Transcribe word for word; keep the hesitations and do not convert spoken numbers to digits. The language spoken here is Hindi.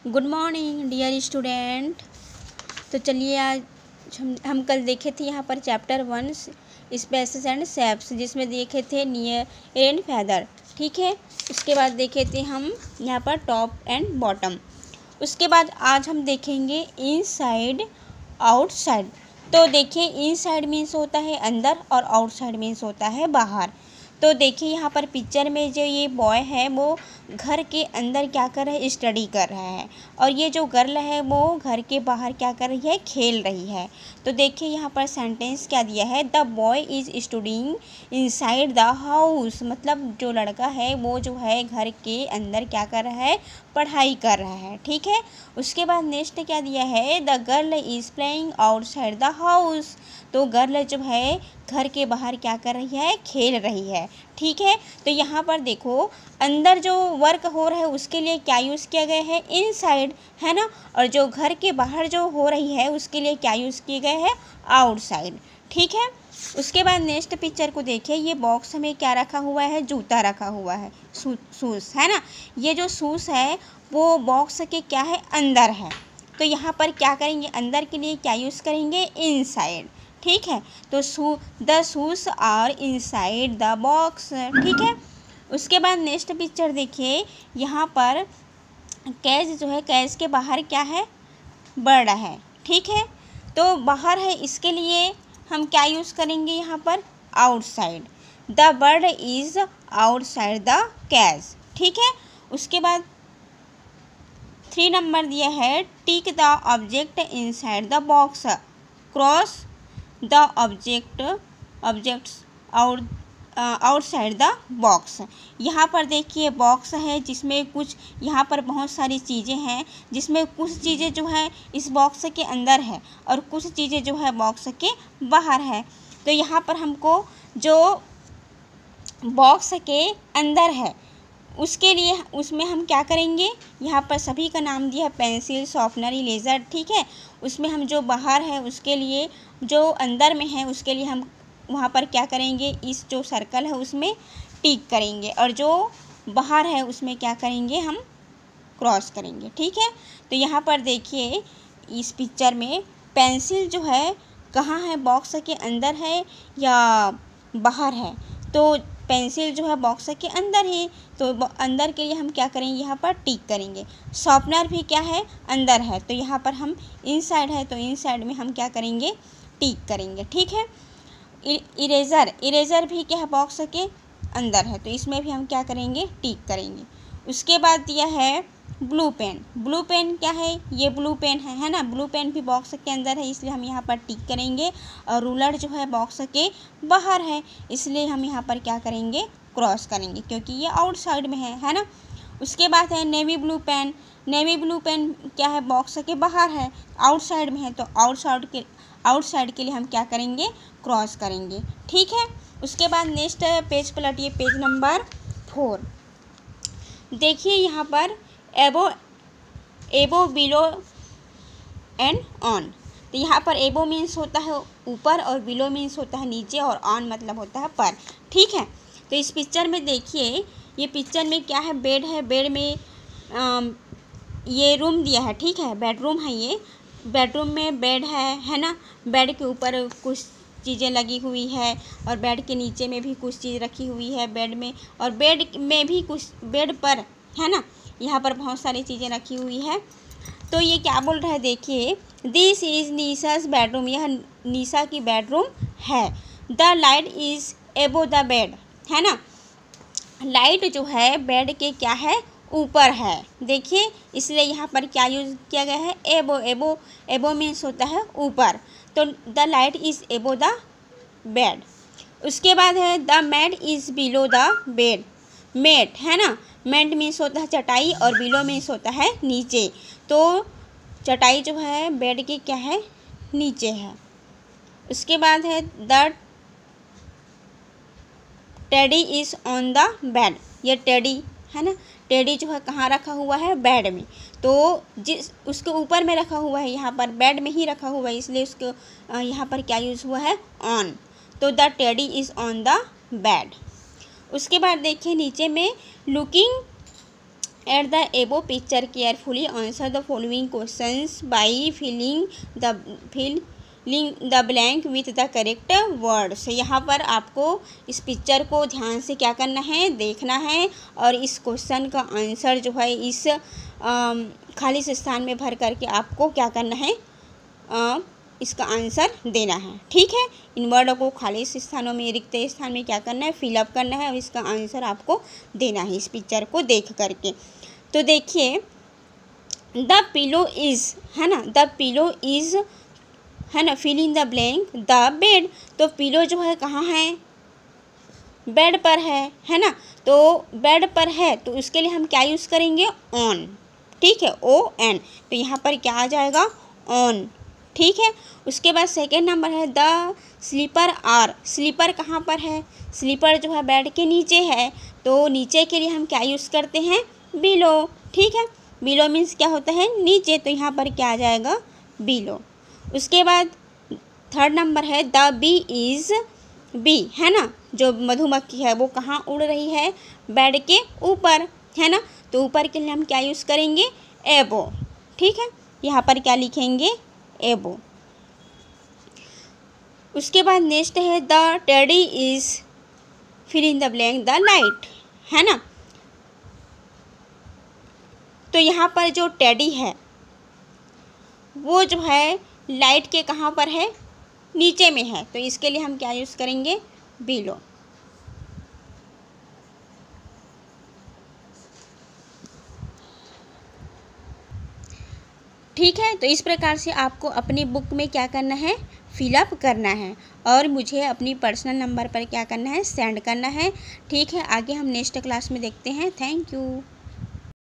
Good morning dear student. तो चलिए आज हम हम कल देखे थे यहाँ पर chapter one spaces and shapes, जिसमें देखे थे नियर एंड फैदर। ठीक है, उसके बाद देखे थे हम यहाँ पर टॉप एंड बॉटम। उसके बाद आज हम देखेंगे इनसाइड आउटसाइड। तो देखिए, इनसाइड मीन्स होता है अंदर और आउटसाइड मीन्स होता है बाहर। तो देखिए यहाँ पर पिक्चर में जो ये बॉय है वो घर के अंदर क्या कर रहा है, स्टडी कर रहा है, और ये जो गर्ल है वो घर के बाहर क्या कर रही है, खेल रही है। तो देखिए यहाँ पर सेंटेंस क्या दिया है, the boy is studying inside the house. मतलब जो लड़का है वो जो है घर के अंदर क्या कर रहा है, पढ़ाई कर रहा है। ठीक है, उसके बाद नेक्स्ट क्या दिया है, the girl is playing outside the house. तो गर्ल जो है घर के बाहर क्या कर रही है, खेल रही है। ठीक है, तो यहाँ पर देखो अंदर जो वर्क हो रहा है उसके लिए क्या यूज़ किया गया है, इनसाइड, है ना। और जो घर के बाहर जो हो रही है उसके लिए क्या यूज़ किए गए है, आउटसाइड। ठीक है, उसके बाद नेक्स्ट पिक्चर को देखिए, ये बॉक्स में क्या रखा हुआ है, जूता रखा हुआ है, शूज़, है ना। ये जो शूज़ है वो बॉक्स के क्या है, अंदर है। तो यहाँ पर क्या करेंगे, अंदर के लिए क्या यूज़ करेंगे, इनसाइड। ठीक है, तो shoe the shoes are inside the box. ठीक है, उसके बाद नेक्स्ट पिक्चर देखिए, यहाँ पर कैच जो है, कैच के बाहर क्या है, बर्ड है। ठीक है, तो बाहर है, इसके लिए हम क्या यूज़ करेंगे यहाँ पर, outside. The bird is outside the catch. ठीक है, उसके बाद थ्री नंबर दिया है, tick the object inside the box, cross the object objects out outside the box. यहाँ पर देखिए बॉक्स है जिसमें कुछ, यहाँ पर बहुत सारी चीज़ें हैं जिसमें कुछ चीज़ें जो है इस बॉक्स के अंदर है और कुछ चीज़ें जो है बॉक्स के बाहर है। तो यहाँ पर हमको जो बॉक्स के अंदर है उसके लिए उसमें हम क्या करेंगे, यहाँ पर सभी का नाम दिया है, पेंसिल, शॉर्पनर, इरेज़र। ठीक है, उसमें हम जो बाहर है उसके लिए, जो अंदर में है उसके लिए हम वहाँ पर क्या करेंगे, इस जो सर्कल है उसमें टिक करेंगे, और जो बाहर है उसमें क्या करेंगे, हम क्रॉस करेंगे। ठीक है, तो यहाँ पर देखिए इस पिक्चर में पेंसिल जो है कहाँ है, बॉक्स के अंदर है या बाहर है। तो पेंसिल जो है बॉक्स के अंदर है, तो अंदर के लिए हम क्या करेंगे, यहाँ पर टिक करेंगे। शॉर्पनर भी क्या है, अंदर है, तो यहाँ पर हम इनसाइड है तो इनसाइड में हम क्या करेंगे, टिक करेंगे। ठीक है, इरेज़र इरेज़र भी क्या है, बॉक्स के अंदर है, तो इसमें भी हम क्या करेंगे, टिक करेंगे। उसके बाद दिया है ब्लू पेन। ब्लू पेन क्या है, ये ब्लू पेन है है ना, ब्लू पेन भी बॉक्स के अंदर है इसलिए हम यहाँ पर टिक करेंगे। और रूलर जो है बॉक्स के बाहर है इसलिए हम यहाँ पर क्या करेंगे, क्रॉस करेंगे, क्योंकि ये आउटसाइड में है है ना। उसके बाद है navy blue pen. Navy blue pen क्या है, बॉक्स के बाहर है, आउटसाइड में है, तो आउटसाइड के आउटसाइड के लिए हम क्या करेंगे, क्रॉस करेंगे। ठीक है, उसके बाद नेक्स्ट पेज पलटिए, पेज नंबर फोर। देखिए यहाँ पर एबो एबो बिलो एंड ऑन। तो यहाँ पर एबो मीन्स होता है ऊपर और बिलो मीन्स होता है नीचे, और ऑन मतलब होता है पर। ठीक है, तो इस पिक्चर में देखिए, ये पिक्चर में क्या है, बेड है, बेड में आ, ये रूम दिया है। ठीक है, बेडरूम है, ये बेडरूम में बेड है है ना। बेड के ऊपर कुछ चीज़ें लगी हुई है और बेड के नीचे में भी कुछ चीज़ रखी हुई है बेड में, और बेड में भी कुछ, बेड पर है ना, यहाँ पर बहुत सारी चीज़ें रखी हुई है। तो ये क्या बोल रहा है, देखिए, दिस इज़ नीसास बेडरूम, यह नीसा की बेडरूम है। The light is above the bed, है ना, लाइट जो है बेड के क्या है, ऊपर है। देखिए इसलिए यहाँ पर क्या यूज़ किया गया है, एबो। एबो एबो मीन्स होता है ऊपर, तो the light is above the bed. उसके बाद है the mat is below the bed. Mat है ना, मेट मीन्स होता है चटाई और बिलो मीन्स होता है नीचे, तो चटाई जो है बेड के क्या है, नीचे है। उसके बाद है the teddy is on the bed. ये टेडी है ना, टेडी जो है कहाँ रखा हुआ है, बेड में, तो जिस उसके ऊपर में रखा हुआ है, यहाँ पर बेड में ही रखा हुआ है इसलिए उसको यहाँ पर क्या यूज़ हुआ है, ऑन। तो the teddy is on the bed. उसके बाद देखिए नीचे में looking At the above picture, carefully answer the following questions by filling the filling the blank with the correct words। यहाँ पर आपको इस पिक्चर को ध्यान से क्या करना है, देखना है और इस क्वेश्चन का आंसर जो है इस आ, खाली स्थान में भर करके आपको क्या करना है, आ, इसका आंसर देना है। ठीक है, इन वर्डों को खाली स्थानों में, रिक्त स्थान में क्या करना है, फिलअप करना है और इसका आंसर आपको देना है इस पिक्चर को देख करके। तो देखिए, द पिलो इज़, है ना, द पिलो इज़, है ना, fill in the blank the bed. तो पिलो जो है कहाँ है, बेड पर है, है ना। तो बेड पर है तो उसके लिए हम क्या यूज़ करेंगे, ऑन। ठीक है, ओ एन। तो यहाँ पर क्या आ जाएगा, ऑन। ठीक है, उसके बाद सेकेंड नंबर है द स्लीपर आर। स्लीपर कहाँ पर है, स्लीपर जो है बेड के नीचे है, तो नीचे के लिए हम क्या यूज़ करते हैं, बिलो। ठीक है, बिलो मीन्स क्या होता है, नीचे, तो यहाँ पर क्या आ जाएगा, बिलो। उसके बाद थर्ड नंबर है द बी इज़, बी, है ना, जो मधुमक्खी है वो कहाँ उड़ रही है, बेड के ऊपर, है ना। तो ऊपर के लिए हम क्या यूज़ करेंगे, एबो। ठीक है, यहाँ पर क्या लिखेंगे, एबो। उसके बाद नेक्स्ट है the teddy is, fill in the blank the light, है ना। तो यहाँ पर जो टेडी है वो जो है लाइट के कहाँ पर है, नीचे में है, तो इसके लिए हम क्या यूज़ करेंगे, बिलो। ठीक है, तो इस प्रकार से आपको अपनी बुक में क्या करना है, फिलअप करना है और मुझे अपनी पर्सनल नंबर पर क्या करना है, सेंड करना है। ठीक है, आगे हम नेक्स्ट क्लास में देखते हैं। Thank you.